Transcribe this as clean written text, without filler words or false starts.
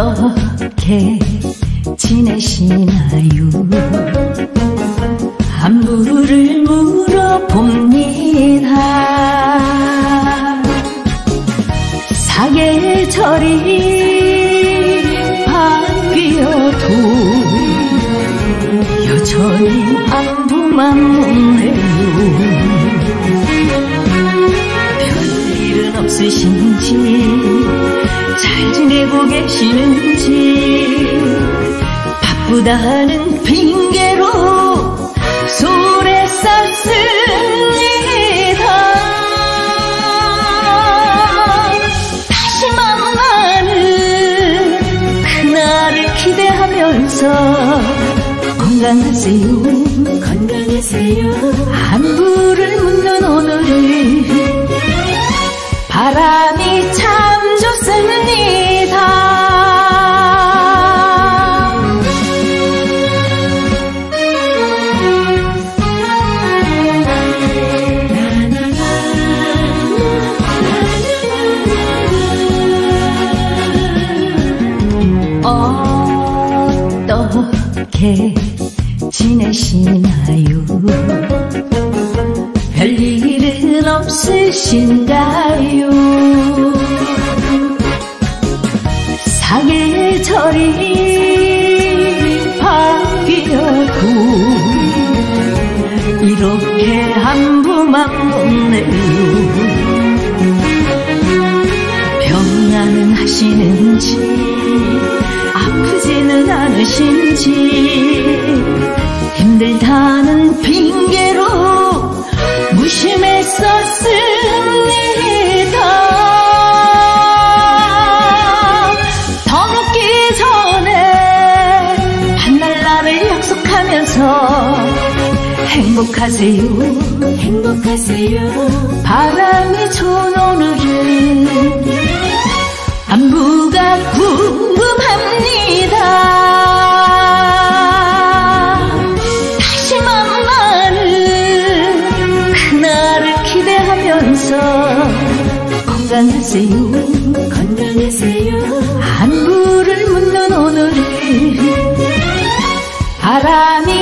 어떻게 지내시나요? 안부를 물어봅니다. 사계절이 바뀌어도 여전히 안부만 묻네요. 별일은 없으신지 잘 지내고 계시는지 바쁘다는 핑계로 소리 쌌습니다. 다시 만나는 그날을 기대하면서 건강하세요 건강하세요 안부를 묻는 오늘을 바람이 참 좋습니다. 어떻게 지내시나요? 별일은 없으신가요? 사계절이 바뀌어도 이렇게 안부만 묻네요. 병안은 하시는지 아프지는 않으신지 힘들다는 핑계로 무심했었습니다. 더 늦기 전에 만날 날을 약속하면서 행복하세요 행복하세요 바람이 좋은 오늘은 안부가 궁금합니다. 다시 만나는 그날을 기대하면서 건강하세요 건강하세요 안부를 묻는 오늘을 바람이